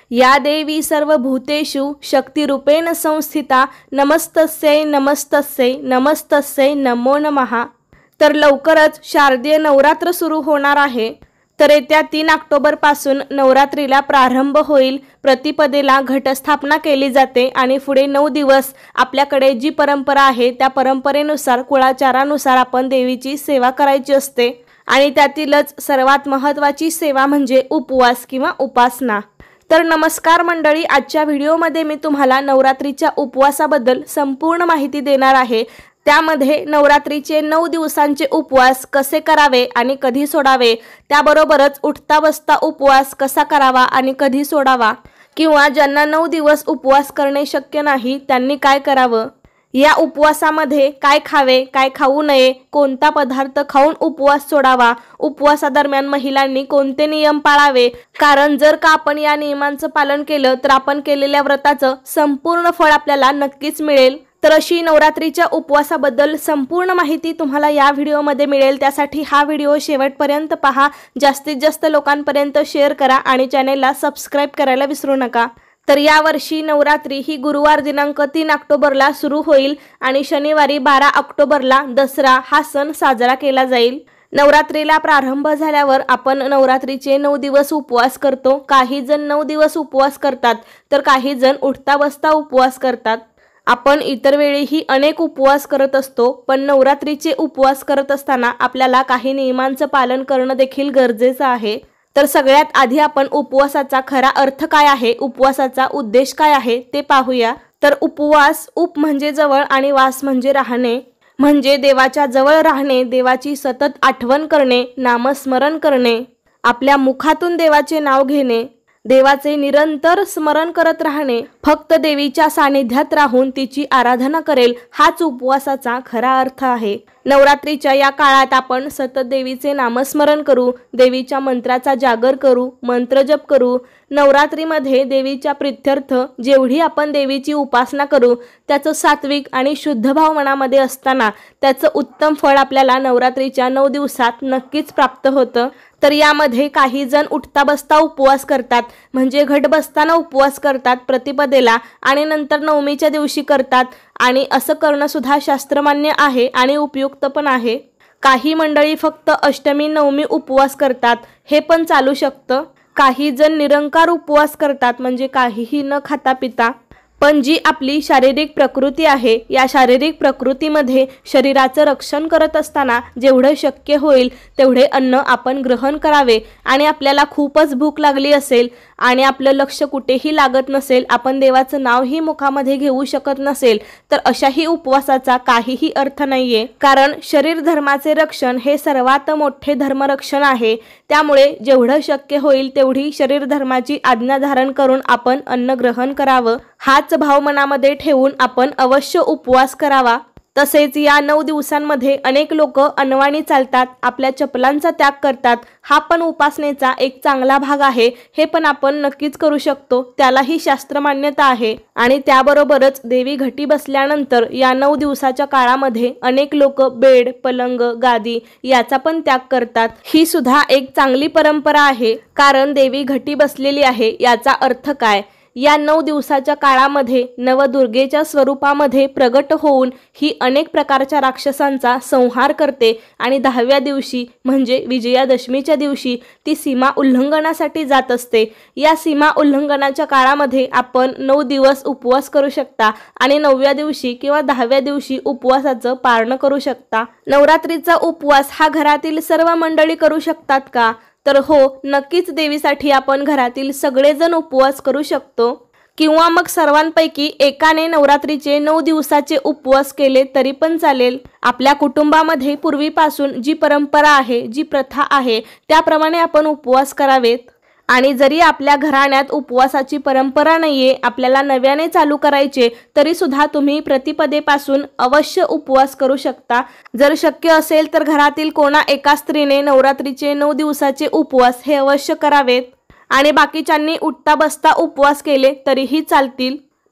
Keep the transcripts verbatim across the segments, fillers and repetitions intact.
या देवी सर्वभूतेषु शक्तिरूपेण संस्थिता नमस्तस्यै नमस्तस्यै नमस्तस्यै नमो नमः। तर लवकरच शारदीय नवरात्र सुरू होणार आहे। तर येत्या तीन ऑक्टोबर पासून नवरात्रीला प्रारंभ होईल। प्रतिपदेला घटस्थापना केली जाते आणि पुढे नऊ दिवस आपल्याकडे जी परंपरा आहे त्या परंपरेनुसार कुळाचारानुसार आपण देवीची सेवा करायची असते आणि त्यातीलच सर्वात महत्त्वाची सेवा म्हणजे उपवास किंवा उपासना। तर नमस्कार मंडळी, आजच्या व्हिडिओमध्ये मी तुम्हाला नवरात्रीच्या उपवासाबद्दल संपूर्ण माहिती देणार आहे। त्यामध्ये नवरात्रीचे नऊ दिवसांचे उपवास कसे करावे आणि कधी सोडावे, त्याबरोबरच उठता बसता उपवास कसा करावा आणि कधी सोडावा, किंवा ज्यांना नऊ दिवस उपवास करणे शक्य नाही त्यांनी काय करावं, या उपवासामध्ये काय खावे काय खाऊ नये, कोणता पदार्थ खाऊन उपवास सोडावा, उपवासादरम्यान महिलांनी कोणते नियम पाळावे, कारण जर का आपण या नियमांचं पालन केलं तर आपण केलेल्या व्रताचं संपूर्ण फळ आपल्याला नक्कीच मिळेल। तर अशी नवरात्रीच्या उपवासाबद्दल संपूर्ण माहिती तुम्हाला या व्हिडिओमध्ये मिळेल। त्यासाठी हा व्हिडिओ शेवटपर्यंत पहा, जास्तीत जास्त लोकांपर्यंत शेअर करा आणि चॅनेलला सबस्क्राईब करायला विसरू नका। तर यावर्षी नवरात्री ही गुरुवार दिनांक तीन ऑक्टोबरला सुरू होईल आणि शनिवारी बारा ऑक्टोबरला दसरा हा सण साजरा केला जाईल। नवरात्रीला प्रारंभ झाल्यावर आपण नवरात्रीचे नऊ दिवस उपवास करतो। काही जण नऊ दिवस उपवास करतात तर काही जण उठता बसता उपवास करतात। आपण इतर वेळीही अनेक उपवास करत असतो, पण नवरात्रीचे उपवास करत असताना आपल्याला काही नियमांचं पालन करणं देखील गरजेचं आहे। तर सगळ्यात आधी आपण उपवासाचा खरा अर्थ काय आहे, उपवासाचा उद्देश काय आहे ते पाहूया। तर उपवास, उप म्हणजे जवळ आणि वास म्हणजे राहणे, म्हणजे देवाच्या जवळ राहणे, देवाची सतत आठवण करणे, नामस्मरण करणे, आपल्या मुखातून देवाचे नाव घेणे, देवाचे निरंतर स्मरण करत राहणे, फक्त देवीच्या सानिध्यात राहून तिची आराधना करेल, हाच उपवासाचा खरा अर्थ आहे। नवरात्रीच्या या काळात आपण सतत देवीचे नामस्मरण करू, देवीच्या मंत्राचा जागर करू, मंत्रजप करू। नवरात्रीमध्ये देवीच्या प्रित्यर्थ जेवढी आपण देवीची उपासना करू त्याचं सात्विक आणि शुद्ध भाव मनामध्ये असताना त्याचं उत्तम फळ आपल्याला नवरात्रीच्या नऊ दिवसात नक्कीच प्राप्त होतं। तर यामध्ये काही जण उठता बसता उपवास करतात, म्हणजे घट बसताना उपवास करतात प्रतिपदेला आणि नंतर नवमीच्या दिवशी करतात, आणि असं करणं सुद्धा शास्त्रमान्य आहे आणि उपयुक्त पण आहे। काही मंडळी फक्त अष्टमी नवमी उपवास करतात, हे पण चालू शकतं। काही जण निरंकार उपवास करतात, म्हणजे काहीही न खाता पिता। पण जी आपली शारीरिक प्रकृती आहे या शारीरिक प्रकृतीमध्ये शरीराचं रक्षण करत असताना जेवढं शक्य होईल तेवढे अन्न आपण ग्रहण करावे। आणि आपल्याला खूपच भूक लागली असेल आणि आपलं लक्ष कुठेही लागत नसेल, आपण देवाचं नावही मुखामध्ये घेऊ शकत नसेल, तर अशाही उपवासाचा काहीही अर्थ नाहीये, कारण शरीर धर्माचे रक्षण हे सर्वात मोठे धर्मरक्षण आहे। त्यामुळे जेवढं शक्य होईल तेवढी शरीर धर्माची आज्ञा धारण करून आपण अन्न ग्रहण करावं, हाच भाव मनामध्ये ठेवून आपण अवश्य उपवास करावा। तसेच या नऊ दिवसांमध्ये अनेक लोक अनवाणी चालतात, आपल्या चपलांचा त्याग करतात, हा पण उपासनेचा एक चांगला भाग आहे। हे पण आपण नक्कीच करू शकतो, त्यालाही शास्त्र मान्यता आहे। आणि त्याबरोबरच देवी घटी बसल्यानंतर या नऊ दिवसाच्या काळामध्ये अनेक लोक बेड, पलंग, गादी याचा पण त्याग करतात। ही सुद्धा एक चांगली परंपरा आहे, कारण देवी घटी बसलेली आहे याचा अर्थ काय, या नऊ दिवसाच्या काळामध्ये नवदुर्गेच्या स्वरूपामध्ये प्रगट होऊन ही अनेक प्रकारच्या राक्षसांचा संहार करते आणि दहाव्या दिवशी म्हणजे विजयादशमीच्या दिवशी ती सीमा उल्लंघनासाठी जात असते। या सीमा उल्लंघनाच्या काळामध्ये आपण नऊ दिवस उपवास करू शकता आणि नवव्या दिवशी किंवा दहाव्या दिवशी उपवासाचं पारण करू शकता। नवरात्रीचा उपवास हा घरातील सर्व मंडळी करू शकतात का, तर हो, नक्कीच देवीसाठी आपण घरातील सगळेजण उपवास करू शकतो, किंवा मग सर्वांपैकी एकाने नवरात्रीचे नऊ दिवसाचे उपवास केले तरी पण चालेल। आपल्या कुटुंबामध्ये पूर्वीपासून जी परंपरा आहे, जी प्रथा आहे त्याप्रमाणे आपण उपवास करावेत। आणि जरी आपल्या घराण्यात उपवासाची परंपरा नाहीये, आपल्याला नव्याने चालू करायचे, तरी सुद्धा तुम्ही प्रतिपदेपासून अवश्य उपवास करू शकता। जर शक्य असेल तर घरातील कोणा एका स्त्रीने नवरात्रीचे नऊ दिवसाचे उपवास हे अवश्य करावेत आणि बाकीच्यांनी उठता बसता उपवास केले तरीही चालतील।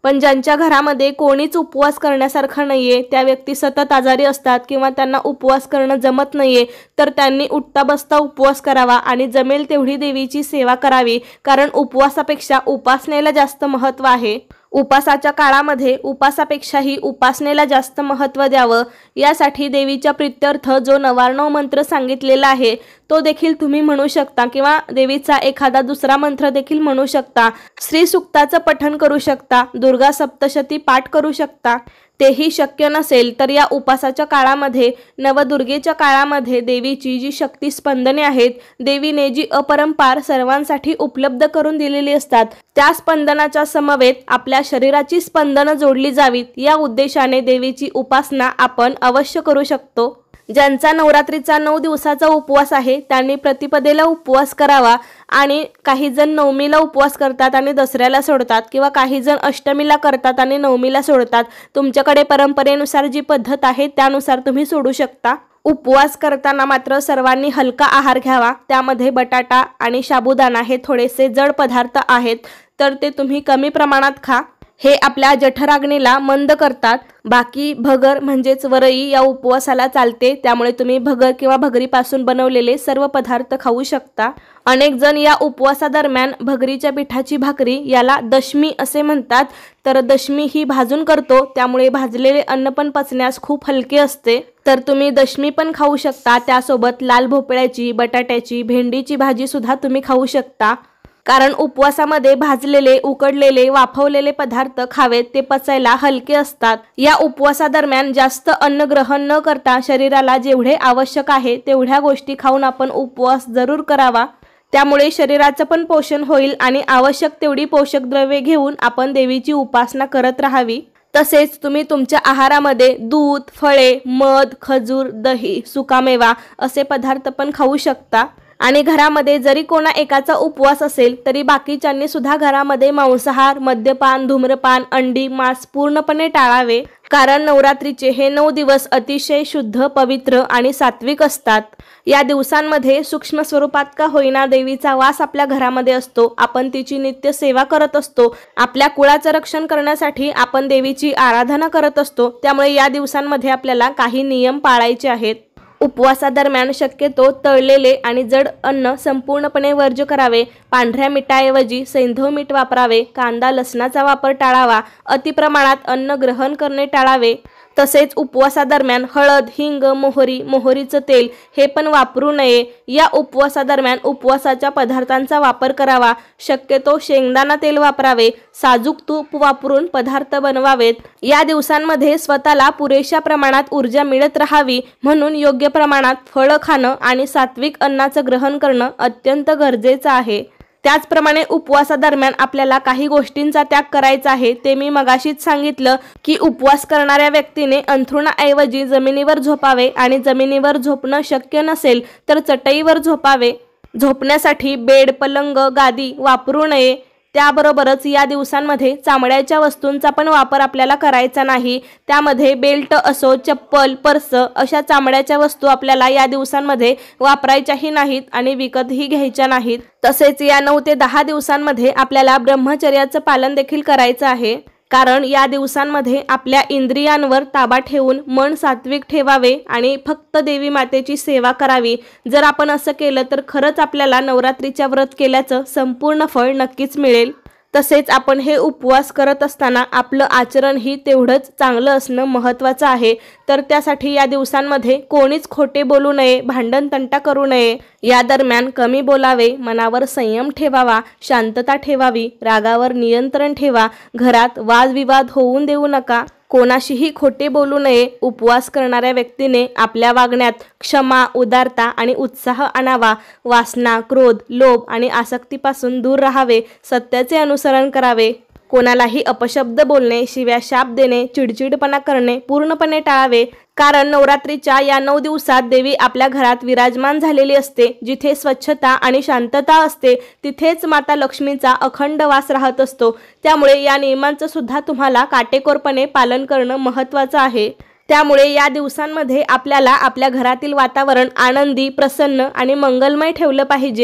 पण ज्यांच्या घरामध्ये कोणीच उपवास करण्यासारखं नाहीये, त्या व्यक्ती सतत आजारी असतात किंवा त्यांना उपवास करणं जमत नाहीये, तर त्यांनी उठता बसता उपवास करावा आणि जमेल तेवढी देवीची सेवा करावी, कारण उपवासापेक्षा उपासनेला जास्त महत्त्व आहे। उपासाच्या काळामध्ये उपासापेक्षाही उपासनेला जास्त महत्त्व द्यावं, यासाठी देवीच्या प्रित्यर्थ जो नवार्णव मंत्र सांगितलेला आहे तो देखील तुम्ही म्हणू शकता किंवा देवीचा एखादा दुसरा मंत्र देखील म्हणू शकता। श्री सूक्ताचं पठण करू शकता, दुर्गा सप्तशती पाठ करू शकता। तेही शक्य नसेल तर या उपासाच्या काळामध्ये नवदुर्गेच्या काळामध्ये देवीची जी शक्ती स्पंदने आहेत, देवीने जी अपरंपार सर्वांसाठी उपलब्ध करून दिलेली असतात, त्या स्पंदनाच्या समवेत आपल्या शरीराची स्पंदनं जोडली जावीत, या उद्देशाने देवीची उपासना आपण अवश्य करू शकतो। ज्यांचा नवरात्रीचा नऊ दिवसाचा उपवास आहे त्यांनी प्रतिपदेला उपवास करावा आणि काही जण नवमीला उपवास करतात आणि दसऱ्याला सोडतात किंवा काही जण अष्टमीला करतात आणि नवमीला सोडतात। तुमच्याकडे परंपरेनुसार जी पद्धत आहे त्यानुसार तुम्ही सोडू शकता। उपवास करताना मात्र सर्वांनी हलका आहार घ्यावा, त्यामध्ये बटाटा आणि साबुदाणा हे थोडेसे जड पदार्थ आहेत, तर ते तुम्ही कमी प्रमाणात खा, हे आपल्या जठराग्नीला मंद करतात। बाकी भगर म्हणजेच वरई या उपवासाला चालते, त्यामुळे तुम्ही भगर किंवा भगरीपासून बनवलेले सर्व पदार्थ खाऊ शकता। अनेक जण या उपवासादरम्यान भगरीच्या पिठाची भाकरी, याला दशमी असे म्हणतात, तर दशमी ही भाजून करतो, त्यामुळे भाजलेले अन्न पण पचण्यास खूप हलके असते, तर तुम्ही दशमी पण खाऊ शकता। त्यासोबत लाल भोपळ्याची, बटाट्याची, भेंडीची भाजी सुद्धा तुम्ही खाऊ शकता, कारण उपवासामध्ये भाजलेले, उकडलेले, वाफवलेले पदार्थ खावेत, ते पचायला हलके असतात। या उपवासादरम्यान जास्त अन्न ग्रहण न करता शरीराला जेवढे आवश्यक आहे तेवढ्या गोष्टी खाऊन आपण उपवास जरूर करावा, त्यामुळे शरीराचं पण पोषण होईल आणि आवश्यक तेवढी पोषक द्रव्ये घेऊन आपण देवीची उपासना करत राहावी। तसेच तुम्ही तुमच्या आहारामध्ये दूध, फळे, मध, खजूर, दही, सुकामेवा असे पदार्थ पण खाऊ शकता। आणि घरामध्ये जरी कोणा एकाचा उपवास असेल तरी बाकीच्यांनी सुद्धा घरामध्ये मांसाहार, मद्यपान, धूम्रपान, अंडी, मांस पूर्णपणे टाळावे, कारण नवरात्रीचे हे नऊ दिवस अतिशय शुद्ध, पवित्र आणि सात्विक असतात। या दिवसांमध्ये सूक्ष्म स्वरूपात का होईना देवीचा वास आपल्या घरामध्ये असतो, आपण तिची नित्य सेवा करत असतो, आपल्या कुळाचं रक्षण करण्यासाठी आपण देवीची आराधना करत असतो, त्यामुळे या दिवसांमध्ये आपल्याला काही नियम पाळायचे आहेत। उपवासादरम्यान शक्यतो तळलेले आणि जड अन्न संपूर्णपणे वर्ज्य करावे, पांढऱ्या मिठाऐवजी सैंधव मीठ वापरावे, कांदा लसणाचा वापर टाळावा, अतिप्रमाणात अन्न ग्रहण करणे टाळावे। तसेच उपवासादरम्यान हळद, हिंग, मोहरी, मोहरीचं तेल हे पण वापरू नये। या उपवासादरम्यान उपवासाच्या पदार्थांचा वापर करावा, शक्यतो शेंगदाणा तेल वापरावे, साजूक तूप वापरून पदार्थ बनवावेत। या दिवसांमध्ये स्वतःला पुरेशा प्रमाणात ऊर्जा मिळत राहावी म्हणून योग्य प्रमाणात फळं खाणं आणि सात्विक अन्नाचं ग्रहण करणं अत्यंत गरजेचं आहे। त्याचप्रमाणे उपवासादरम्यान आपल्याला काही गोष्टींचा त्याग करायचा आहे, ते मी मगाशीच सांगितलं की उपवास करणाऱ्या व्यक्तीने अंथरुणाऐवजी जमिनीवर झोपावे आणि जमिनीवर झोपणं शक्य नसेल तर चटईवर झोपावे। झोपण्यासाठी बेड, पलंग, गादी वापरू नये। त्याबरोबरच या दिवसांमध्ये चामड्याच्या वस्तूंचा पण वापर आपल्याला करायचा नाही, त्यामध्ये बेल्ट असो, चप्पल, पर्स अशा चामड्याच्या वस्तू आपल्याला या दिवसांमध्ये वापरायच्याही नाहीत आणि विकतही घ्यायच्या नाहीत। तसेच या नऊ ते दहा दिवसांमध्ये आपल्याला ब्रह्मचर्याचं पालन देखील करायचं आहे, कारण या दिवसांमध्ये आपल्या इंद्रियांवर ताबा ठेवून मन सात्विक ठेवावे आणि फक्त देवी मातेची सेवा करावी। जर आपण असं केलं तर खरंच आपल्याला नवरात्रीच्या व्रत केल्याचं संपूर्ण फळ नक्कीच मिळेल। तसेच आपण हे उपवास करत असताना आपलं आचरण ही तेवढंच चांगलं असणं महत्त्वाचं आहे, तर त्यासाठी या दिवसांमध्ये कोणीच खोटे बोलू नये, भांडण तंटा करू नये। या दरम्यान कमी बोलावे, मनावर संयम ठेवावा, शांतता ठेवावी, रागावर नियंत्रण ठेवा, घरात वादविवाद होऊन देऊ नका, कोणाशीही खोटे बोलू नये। उपवास करणाऱ्या व्यक्तीने आपल्या वागण्यात क्षमा, उदारता आणि उत्साह आणावा, वासना, क्रोध, लोभ आणि आसक्तीपासून दूर राहावे, सत्याचे अनुसरण करावे, कोणालाही अपशब्द बोलणे, शिव्या शाप देणे, चिडचिडपणा करणे पूर्णपणे टाळावे, कारण नवरात्रीच्या या नऊ दिवसात देवी आपल्या घरात विराजमान झालेली असते। जिथे स्वच्छता आणि शांतता असते तिथेच माता लक्ष्मीचा अखंड वास राहत असतो, त्यामुळे या नियमांचं सुद्धा तुम्हाला काटेकोरपणे पालन करणं महत्त्वाचं आहे। त्यामुळे या दिवसांमध्ये आपल्याला आपल्या घरातील वातावरण आनंदी, प्रसन्न आणि मंगलमय ठेवलं पाहिजे।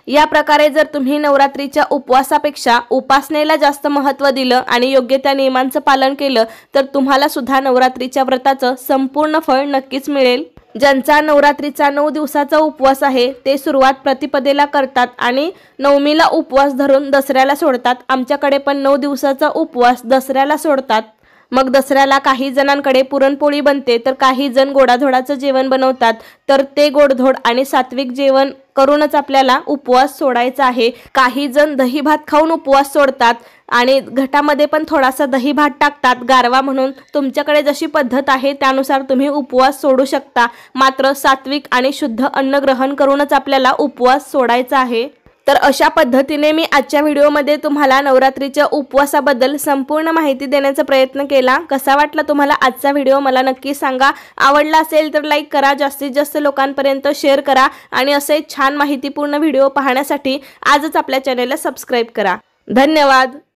या प्रकारे जर तुम्ही नवरात्रीच्या उपवासापेक्षा उपासनेला जास्त महत्त्व दिलं आणि योग्य त्या नियमांचं पालन केलं तर तुम्हाला सुद्धा नवरात्रीच्या व्रताचं संपूर्ण फळ नक्कीच मिळेल। ज्यांचा नवरात्रीचा नऊ दिवसाचा उपवास आहे ते सुरुवात प्रतिपदेला करतात आणि नवमीला उपवास धरून दसऱ्याला सोडतात। आमच्याकडे पण नऊ दिवसाचा उपवास दसऱ्याला सोडतात। मग दसऱ्याला काही जणांकडे पुरणपोळी बनते तर काही जण गोडाधोडाचं जेवण बनवतात, तर ते गोडधोड आणि सात्विक जेवण करूनच आपल्याला उपवास सोडायचा आहे। काही जण दही भात खाऊन उपवास सोडतात आणि घटामध्ये पण थोडासा दही भात टाकतात गारवा म्हणून। तुमच्याकडे जशी पद्धत आहे त्यानुसार तुम्ही उपवास सोडू शकता, मात्र सात्विक आणि शुद्ध अन्न ग्रहण करूनच आपल्याला उपवास सोडायचा आहे। तर अशा पद्धतीने मी आजच्या व्हिडिओमध्ये तुम्हाला नवरात्रीच्या उपवासाबद्दल संपूर्ण माहिती देण्याचा प्रयत्न केला। कसा वाटला तुम्हाला आजचा व्हिडिओ मला नक्की सांगा। आवडला असेल तर लाईक करा, जास्तीत जास्त लोकांपर्यंत शेअर करा आणि असे छान माहितीपूर्ण व्हिडिओ पाहण्यासाठी आजच आपल्या चॅनलला सबस्क्राईब करा। धन्यवाद।